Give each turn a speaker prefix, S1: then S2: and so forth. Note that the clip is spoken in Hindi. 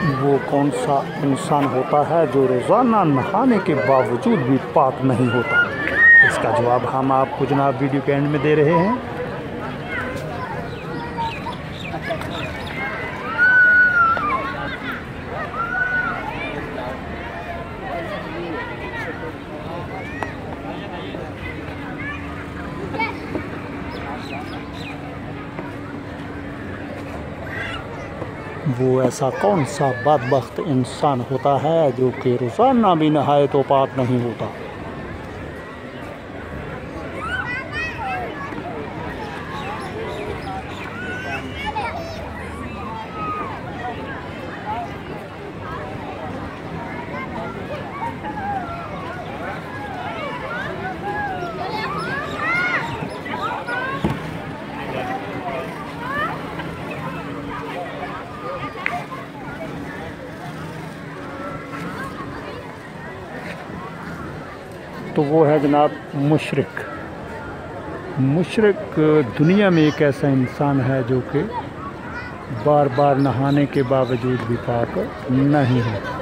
S1: वो कौन सा इंसान होता है जो रोज़ाना नहाने के बावजूद भी पाक नहीं होता? इसका जवाब हम आपको जनाब वीडियो के एंड में दे रहे हैं। वो ऐसा कौन सा बदबख्त इंसान होता है जो कि रोज़ाना भी नहाए तो पाक नहीं होता? तो वो है जनाब मुशरिक। मुशरिक दुनिया में एक ऐसा इंसान है जो कि बार बार नहाने के बावजूद भी पाक नहीं है।